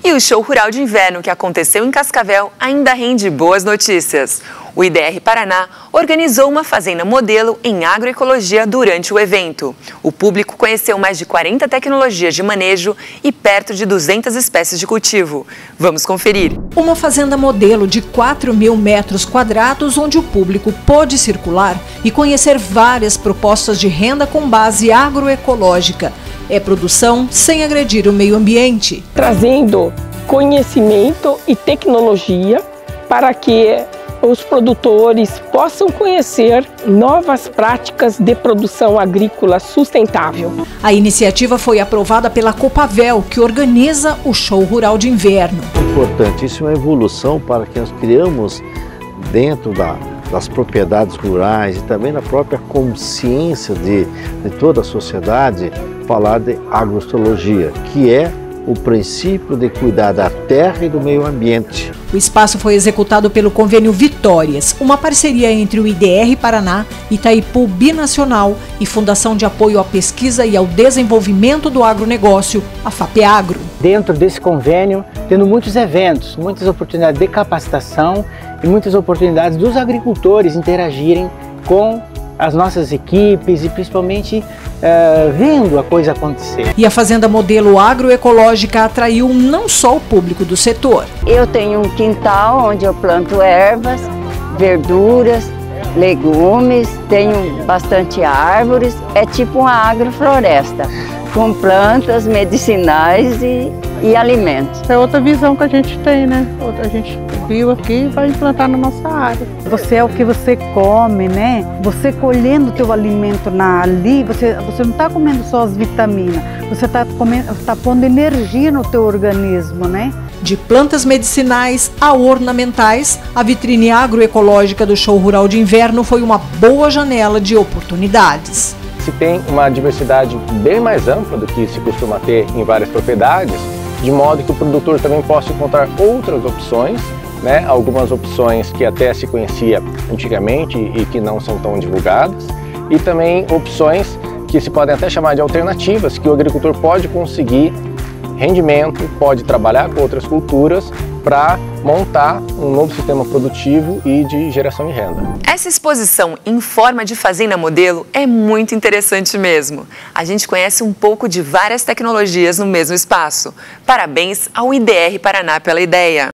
E o show rural de inverno que aconteceu em Cascavel ainda rende boas notícias. O IDR Paraná organizou uma fazenda modelo em agroecologia durante o evento. O público conheceu mais de 40 tecnologias de manejo e perto de 200 espécies de cultivo. Vamos conferir. Uma fazenda modelo de 4.000 metros quadrados, onde o público pôde circular e conhecer várias propostas de renda com base agroecológica. É produção sem agredir o meio ambiente. Trazendo conhecimento e tecnologia para que os produtores possam conhecer novas práticas de produção agrícola sustentável. A iniciativa foi aprovada pela Copavel, que organiza o show rural de inverno. Importante, isso é uma evolução para que nós criamos dentro das propriedades rurais e também na própria consciência de toda a sociedade, falar de agroecologia, que é o princípio de cuidar da terra e do meio ambiente. O espaço foi executado pelo Convênio Vitórias, uma parceria entre o IDR Paraná, Itaipu Binacional e Fundação de Apoio à Pesquisa e ao Desenvolvimento do Agronegócio, a FAPEAGro. Dentro desse convênio, tendo muitos eventos, muitas oportunidades de capacitação e muitas oportunidades dos agricultores interagirem com as nossas equipes e principalmente vendo a coisa acontecer. E a fazenda modelo agroecológica atraiu não só o público do setor. Eu tenho um quintal onde eu planto ervas, verduras, legumes, tenho bastante árvores, é tipo uma agrofloresta, com plantas medicinais e alimentos. É outra visão que a gente tem, né? A gente viu aqui e vai implantar na nossa área. Você é o que você come, né? Você colhendo o teu alimento ali, você não está comendo só as vitaminas, você está pondo energia no teu organismo, né? De plantas medicinais a ornamentais, a vitrine agroecológica do show rural de inverno foi uma boa janela de oportunidades. Se tem uma diversidade bem mais ampla do que se costuma ter em várias propriedades, de modo que o produtor também possa encontrar outras opções, né? Algumas opções que até se conhecia antigamente e que não são tão divulgadas, e também opções que se podem até chamar de alternativas, que o agricultor pode conseguir rendimento, pode trabalhar com outras culturas para montar um novo sistema produtivo e de geração de renda. Essa exposição em forma de fazenda modelo é muito interessante mesmo. A gente conhece um pouco de várias tecnologias no mesmo espaço. Parabéns ao IDR Paraná pela ideia.